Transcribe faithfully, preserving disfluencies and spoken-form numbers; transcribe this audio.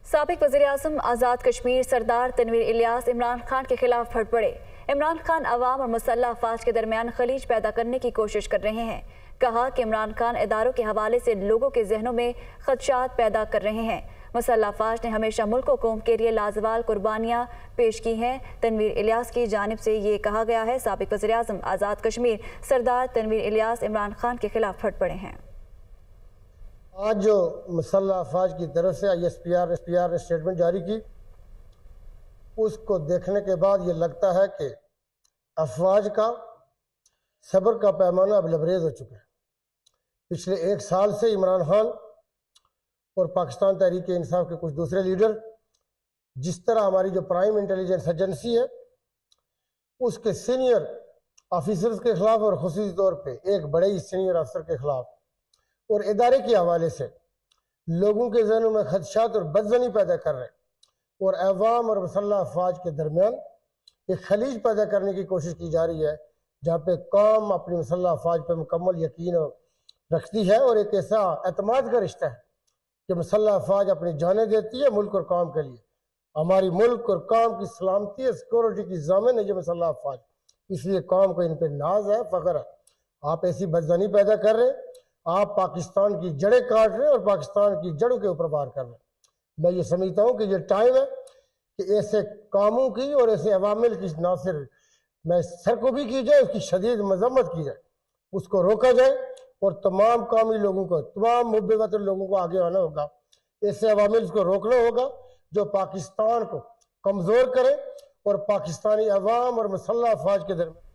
साबिक वज़ीर-ए-आज़म आज़ाद कश्मीर सरदार तनवीर इलियास इमरान खान के खिलाफ फट पड़े। इमरान खान अवाम और मुसल्लह अफवाज के दरमियान खलीज पैदा करने की कोशिश कर रहे हैं। कहा कि इमरान खान इदारों के हवाले से लोगों के जहनों में खदशात पैदा कर रहे हैं। मुसल्लह अफवाज ने हमेशा मुल्क और कौम के लिए लाजवाल कुर्बानियाँ पेश की हैं। तनवीर इलियास की जानिब से ये कहा गया है, साबिक वज़ीर-ए-आज़म आज़ाद कश्मीर सरदार तनवीर इलियास इमरान खान के खिलाफ फट पड़े हैं। आज जो मुसल्लह अफवाज की तरफ से I S P R S P R ने स्टेटमेंट जारी की, उसको देखने के बाद ये लगता है कि अफवाज का सब्र का पैमाना अब लबरेज हो चुका है। पिछले एक साल से इमरान खान और पाकिस्तान तहरीक इंसाफ के कुछ दूसरे लीडर, जिस तरह हमारी जो प्राइम इंटेलिजेंस एजेंसी है उसके सीनियर ऑफिसर्स के खिलाफ और खुसूसी तौर पे एक बड़े ही सीनियर अफसर के खिलाफ और इदारे के हवाले से लोगों के जहनों में खदशात और बदजनी पैदा कर रहे हैं और अवाम और मुसल्लह अफवाज के दरमियान एक खलीज पैदा करने की कोशिश की जा रही है, जहाँ पे कौम अपनी मुसल्लह अफवाज पर मुकम्मल यकीन रखती है और एक ऐसा एतमाद का रिश्ता है कि मुसल्लह अफवाज अपनी जानें देती है मुल्क और कौम के लिए। हमारी मुल्क और कौम की सलामती और सिक्योरिटी की जामिन है ये मुसल्लह अफवाज, इसलिए कौम को इन पर नाज है, फ़ख्र है। आप ऐसी बदजनी पैदा कर रहे हैं, आप पाकिस्तान की जड़ें काट रहे हैं और पाकिस्तान की जड़ों के ऊपर वार कर रहे हैं। मैं ये समझता हूँ कि ये टाइम है कि ऐसे कामों की और ऐसे अवामिल की ना सिर्फ मैं सरकोबी की जाए, उसकी शदीद मजम्मत की जाए, उसको रोका जाए और तमाम कौमी लोगों को, तमाम मुद्दे वतन लोगों को आगे आना होगा। ऐसे अवामिल को रोकना होगा जो पाकिस्तान को कमज़ोर करे और पाकिस्तानी अवाम और मुसल्लह अफवाज के दरमियान